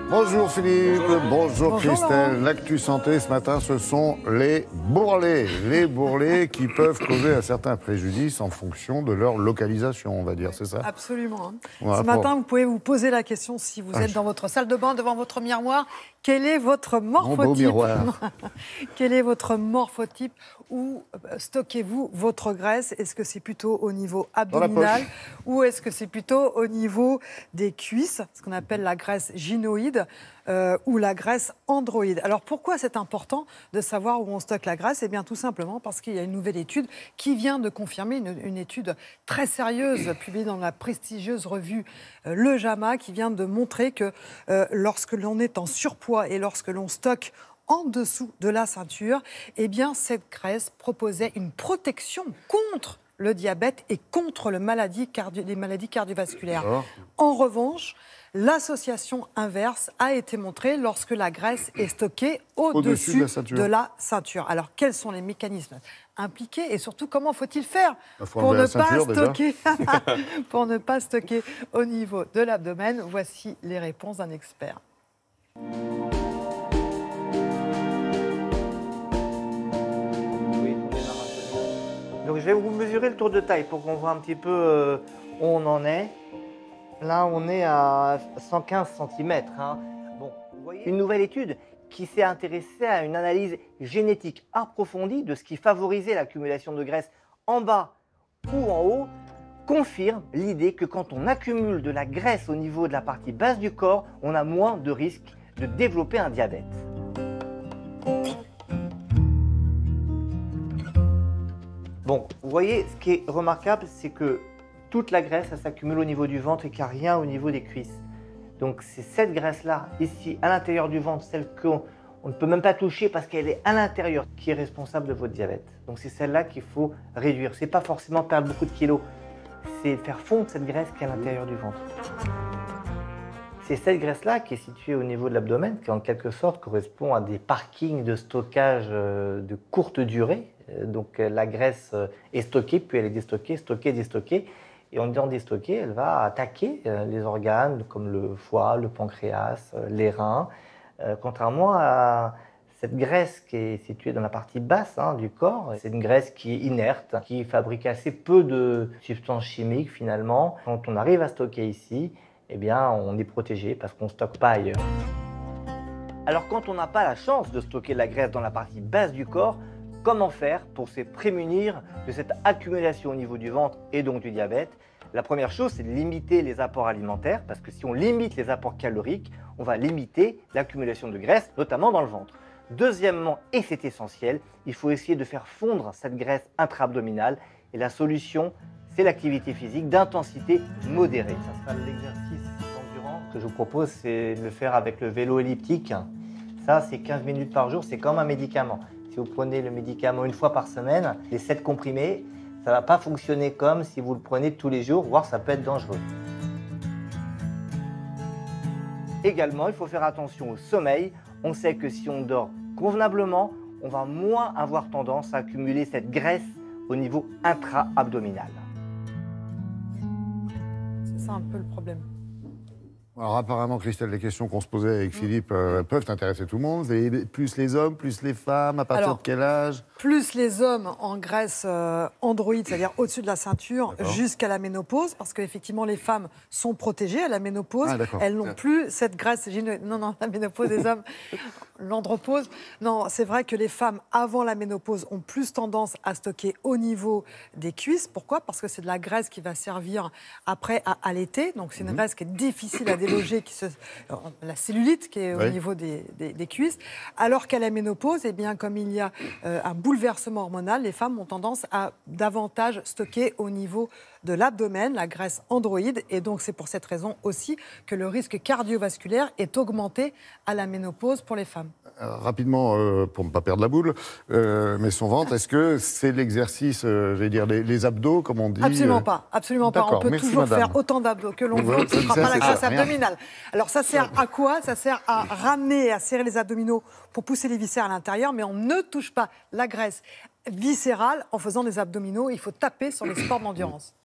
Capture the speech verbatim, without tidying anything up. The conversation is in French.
Bonjour Philippe, bonjour, Bonjour Christelle. Laurent. L'actu santé ce matin, ce sont les bourrelets. Les bourrelets qui peuvent causer un certain préjudice en fonction de leur localisation, on va dire, c'est ça? Absolument. Voilà, Ce pour- matin, vous pouvez vous poser la question, si vous Ah, êtes je- dans votre salle de bain, devant votre miroir, quel est votre Mon beau morphotype? miroir. Quel est votre morphotype? Où euh, stockez-vous votre graisse? Est-ce que c'est plutôt au niveau Dans la abdominal poche. ou est-ce que c'est plutôt au niveau des cuisses, ce qu'on appelle la graisse gynoïde euh, ou la graisse androïde? Alors pourquoi c'est important de savoir où on stocke la graisse? Eh bien tout simplement parce qu'il y a une nouvelle étude qui vient de confirmer, une, une étude très sérieuse publiée dans la prestigieuse revue euh, Le JAMA, qui vient de montrer que euh, lorsque l'on est en surpoids et lorsque l'on stocke en dessous de la ceinture, eh bien, cette graisse proposait une protection contre le diabète et contre le maladie cardio- les maladies cardiovasculaires. D'accord. En revanche, l'association inverse a été montrée lorsque la graisse est stockée Au-dessus au-dessus de la ceinture. de la ceinture. Alors, quels sont les mécanismes impliqués et surtout, comment faut-il faire Il faut pour enlever ne, la pas ceinture, déjà. stocker, pour ne pas stocker au niveau de l'abdomen? Voici les réponses d'un expert. Oui, tous les marathoniens. Donc je vais vous mesurer le tour de taille pour qu'on voit un petit peu euh, où on en est. Là, on est à cent quinze centimètres. Hein. Bon, vous voyez, une nouvelle étude qui s'est intéressée à une analyse génétique approfondie de ce qui favorisait l'accumulation de graisse en bas ou en haut confirme l'idée que quand on accumule de la graisse au niveau de la partie basse du corps, on a moins de risques de développer un diabète. Bon, vous voyez, ce qui est remarquable, c'est que toute la graisse, ça s'accumule au niveau du ventre et qu'il n'y a rien au niveau des cuisses. Donc c'est cette graisse-là, ici, à l'intérieur du ventre, celle qu'on on ne peut même pas toucher parce qu'elle est à l'intérieur, qui est responsable de votre diabète. Donc c'est celle-là qu'il faut réduire. Ce n'est pas forcément perdre beaucoup de kilos, c'est faire fondre cette graisse qui est à l'intérieur du ventre. C'est cette graisse-là qui est située au niveau de l'abdomen, qui en quelque sorte correspond à des parkings de stockage euh, de courte durée. Euh, Donc euh, la graisse euh, est stockée, puis elle est déstockée, stockée, déstockée. Et en étant déstockée, elle va attaquer euh, les organes comme le foie, le pancréas, euh, les reins. Euh, contrairement à cette graisse qui est située dans la partie basse hein, du corps, c'est une graisse qui est inerte, qui fabrique assez peu de substances chimiques finalement. Quand on arrive à stocker ici, eh bien, on est protégé parce qu'on ne stocke pas ailleurs. Alors quand on n'a pas la chance de stocker de la graisse dans la partie basse du corps, comment faire pour se prémunir de cette accumulation au niveau du ventre et donc du diabète? La première chose, c'est de limiter les apports alimentaires, parce que si on limite les apports caloriques, on va limiter l'accumulation de graisse, notamment dans le ventre. Deuxièmement, et c'est essentiel, il faut essayer de faire fondre cette graisse intra-abdominale. Et la solution, c'est l'activité physique d'intensité modérée. Ça sera l'exercice d'endurance que je vous propose, c'est de le faire avec le vélo elliptique. Ça, c'est quinze minutes par jour, c'est comme un médicament. Si vous prenez le médicament une fois par semaine, les sept comprimés, ça ne va pas fonctionner comme si vous le prenez tous les jours, voire ça peut être dangereux. Également, il faut faire attention au sommeil. On sait que si on dort convenablement, on va moins avoir tendance à accumuler cette graisse au niveau intra-abdominal. C'est ça un peu le problème. Alors apparemment, Christelle, les questions qu'on se posait avec Philippe euh, peuvent intéresser tout le monde. Et plus les hommes, plus les femmes, à partir Alors, de quel âge? Plus les hommes en graisse euh, androïde, c'est-à-dire au-dessus de la ceinture, D'accord. jusqu'à la ménopause, parce qu'effectivement, les femmes sont protégées à la ménopause. Ah, d'accord. Elles n'ont plus cette graisse gynoïde. Non, non, la ménopause des hommes, l'andropause. Non, c'est vrai que les femmes, avant la ménopause, ont plus tendance à stocker au niveau des cuisses. Pourquoi? Parce que c'est de la graisse qui va servir après à allaiter. Donc, c'est une Mhm. graisse qui est difficile à déloger, qui se... la cellulite qui est au Oui. niveau des, des- des cuisses. Alors qu'à la ménopause, eh bien, comme il y a euh, un bouleversement hormonal, les femmes ont tendance à davantage stocker au niveau de l'abdomen, la graisse androïde. Et donc, c'est pour cette raison aussi que le risque cardiovasculaire est augmenté à la ménopause pour les femmes. Euh, rapidement, euh, pour ne pas perdre la boule, euh, mais son ventre, est-ce que c'est l'exercice, euh, je vais dire, les, les abdos, comme on dit? Absolument euh, pas, absolument pas. On D'accord, peut merci, toujours madame. faire autant d'abdos que l'on Oui, veut, ce ne ça, sera ça, pas la c'est graisse ça, rien. abdominale. Alors ça sert à quoi? Ça sert à ramener et à serrer les abdominaux pour pousser les viscères à l'intérieur, mais on ne touche pas la graisse viscérale en faisant des abdominaux. Il faut taper sur les sports d'endurance.